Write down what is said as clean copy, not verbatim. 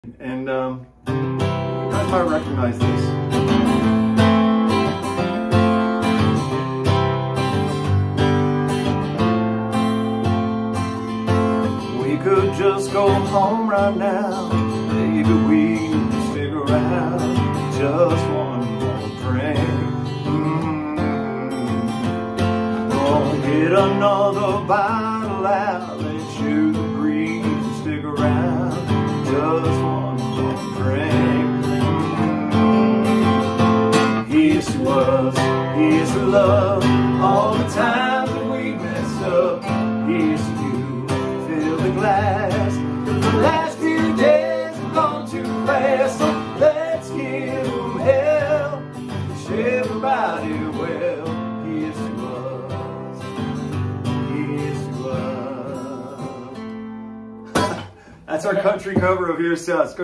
And you guys might recognize this. We could just go home right now. Maybe we can stick around just one more drink. Gonna get another bottle out. Let you the breeze and stick around just one more drink. Here's to us, here's to love, all the times that we messed up. Here's to you, fill the glass. The last few days have gone too fast, so let's give them hell. Wish everybody well. Here's to us, here's to us. That's our country cover of Here's to Us.